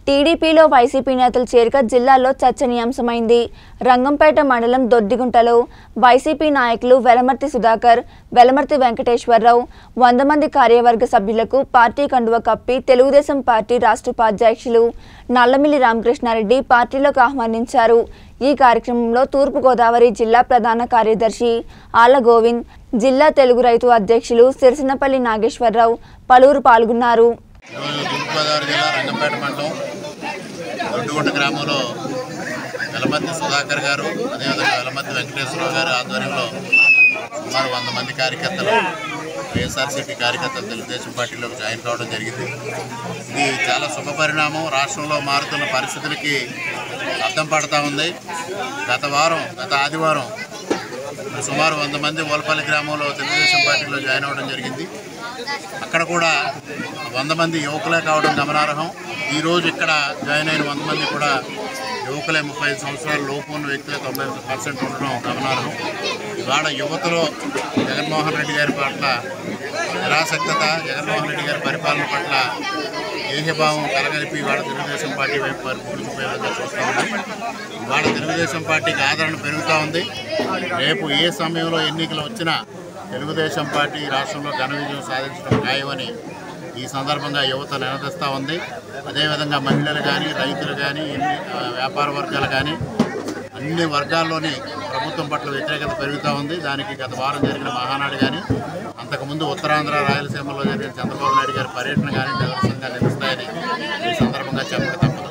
టీడీపీలో వైసీపీ నేతల చేరిక జిల్లాలో చర్చనీయాంశమైంది. రంగంపేట మండలం దొడ్డిగుంటలో వైసీపీ నాయకులు వెలమర్తి సుధాకర్, వెలమర్తి వెంకటేశ్వరరావు 100 మంది కార్యవర్గ సభ్యులకు పార్టీ కండువ కప్పి తెలుగుదేశం పార్టీ రాష్ట్ర ఉపాధ్యక్షులు నల్లమిల్లి రామకృష్ణారెడ్డి పార్టీలోకి ఆహ్వానించారు. ఈ కార్యక్రమంలో తూర్పు గోదావరి జిల్లా ప్రధాన కార్యదర్శి ఆళ్ల గోవింద్, జిల్లా తెలుగు రైతు అధ్యక్షులు సిరిసినపల్లి నాగేశ్వరరావు పలువురు పాల్గొన్నారు. తూర్పుగోదావరి జిల్లా రంగంపేట మండలం దొడ్డుగుంట గ్రామంలో వెలమర్తి సుధాకర్ గారు, అదేవిధంగా వెలమర్తి వెంకటేశ్వరరావు గారు ఆధ్వర్యంలో సుమారు 100 మంది కార్యకర్తలు, వైఎస్ఆర్సీపీ కార్యకర్తలు తెలుగుదేశం పార్టీలోకి జాయిన్ కావడం జరిగింది. ఇది చాలా శుభపరిణామం. రాష్ట్రంలో మారుతున్న పరిస్థితులకి అర్థం పడతా ఉంది. గత ఆదివారం సుమారు 100 మంది ఓల్పల్లి గ్రామంలో తెలుగుదేశం పార్టీలో జాయిన్ అవ్వడం జరిగింది. అక్కడ కూడా 100 మంది యువకులే కావడం గమనార్హం. ఈరోజు ఇక్కడ జాయిన్ అయిన 100 మంది కూడా యువకులే, 35 సంవత్సరాల లోపు ఉన్న వ్యక్తులే 90% ఉండడం గమనార్హం. ఇవాళ యువతలో జగన్మోహన్ రెడ్డి గారి పట్ల నిరాసక్తత, జగన్మోహన్ రెడ్డి గారి పరిపాలన పట్ల ఏహ్యభావం కలగలిపి ఇవాళ తెలుగుదేశం పార్టీ వైపు పరిపూర్తిపోయే విధంగా చూస్తూ ఉంది. ఇవాళ తెలుగుదేశం పార్టీకి ఆదరణ పెరుగుతూ ఉంది. రేపు ఏ సమయంలో ఎన్నికలు వచ్చినా తెలుగుదేశం పార్టీ రాష్ట్రంలో ఘన విజయం సాధించడం ఖాయమని ఈ సందర్భంగా యువత నినదిస్తూ ఉంది. అదేవిధంగా మహిళలు కానీ, రైతులు కానీ, వ్యాపార వర్గాలు కానీ అన్ని వర్గాల్లోని ప్రభుత్వం పట్ల వ్యతిరేకత పెరుగుతూ ఉంది. దానికి గత వారం జరిగిన మహానాడు కానీ, అంతకుముందు ఉత్తరాంధ్ర రాయలసీమలో జరిగిన చంద్రబాబు నాయుడు గారి పర్యటన కానీ నిదర్శనంగా నిలుస్తాయని ఈ సందర్భంగా చెప్పక తప్పదు.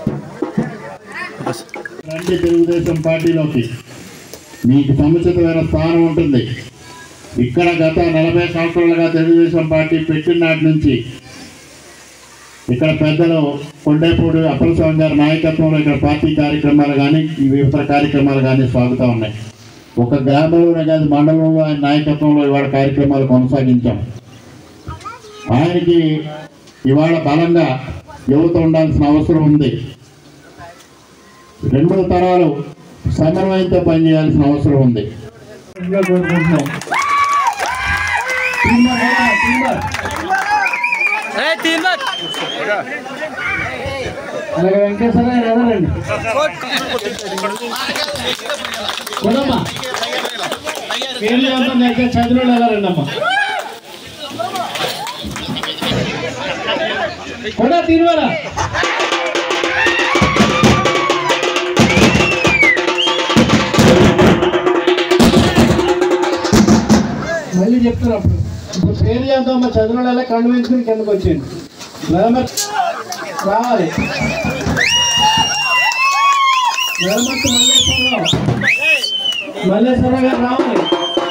రండి తెలుగుదేశం పార్టీలోకి, మీకు సముచితమైన స్థానం ఉంటుంది. ఇక్కడ గత 40 సంవత్సరాలుగా తెలుగుదేశం పార్టీ పెట్టిన నాటి నుంచి ఇక్కడ పెద్దలు కొండేపూడి అప్పలస్వామి గారి నాయకత్వంలో ఇక్కడ పార్టీ కార్యక్రమాలు కానీ, ఈ వివిధ కార్యక్రమాలు కానీ సాగుతూ ఉన్నాయి. ఒక గ్రామంలోనే కాదు, మండలంలో ఆయన నాయకత్వంలో ఇవాళ కార్యక్రమాలు కొనసాగించాం. ఆయనకి ఇవాళ బలంగా యువత ఉండాల్సిన అవసరం ఉంది. 2 తరాలు సమన్వయంతో పనిచేయాల్సిన అవసరం ఉంది. అలాగే వెంకటేశ్వర ఎవరండి చదువులు ఎవరండి అమ్మా కూడా తీరువారా మళ్ళీ చెప్తారు. అప్పుడు ఇప్పుడు పేరు చేద్దామా చదువులు ఎలా కండు వేసుకుని కిందకు వచ్చేయండి. రావాలి వెలమర్తి మల్లేశ్వరరావు గారు రావాలి.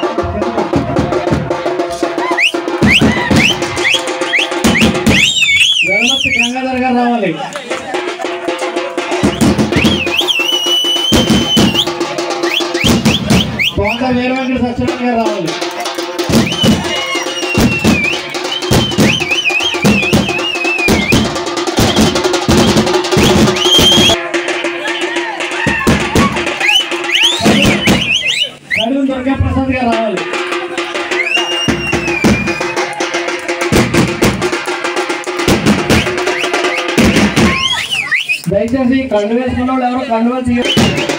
వెలమర్తి గంగాధర్ గారు రావాలి. కోట వీరవెంకట సత్యనారాయణ గారు రావాలి. దుర్గాప్రసాద్ గారు రావాలి. దయచేసి కండు వేసుకున్న వాళ్ళు ఎవరో కండువా తీయాలి.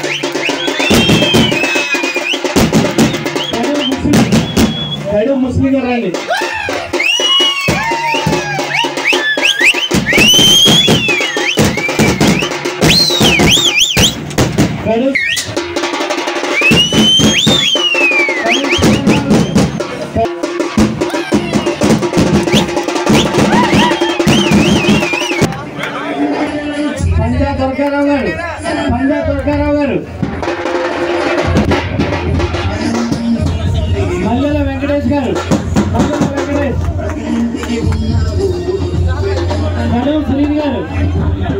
ముస్లిం గారు రండి. దుర్గారావు గారు, మల్లెల వెంకటేష్ గారు, కడూరు సునీల్ గారు,